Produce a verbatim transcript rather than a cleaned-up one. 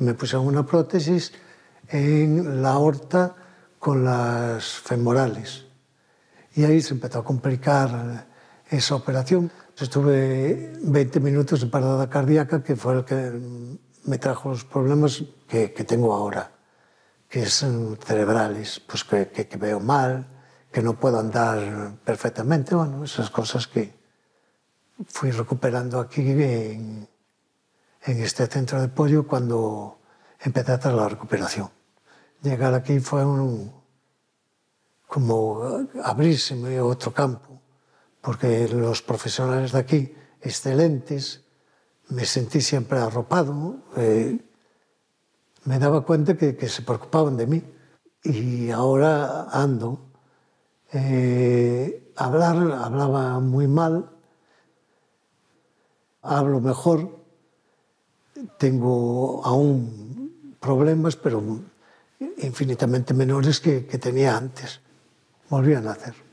me pusieron una prótesis en la aorta con las femorales. Y ahí se empezó a complicar esa operación. Estuve veinte minutos de parada cardíaca, que fue el que me trajo los problemas que, que tengo ahora, que son cerebrales, pues que, que, que veo mal, que no puedo andar perfectamente, bueno, esas cosas que fui recuperando aquí en, en este centro de apoyo cuando empecé a hacer la recuperación. Llegar aquí fue un, como abrírseme otro campo, porque los profesionales de aquí, excelentes, me sentí siempre arropado, eh, me daba cuenta que, que se preocupaban de mí. Y ahora ando. Eh, hablar, hablaba muy mal, hablo mejor, tengo aún problemas, pero infinitamente menores que, que tenía antes. Volví a nacer.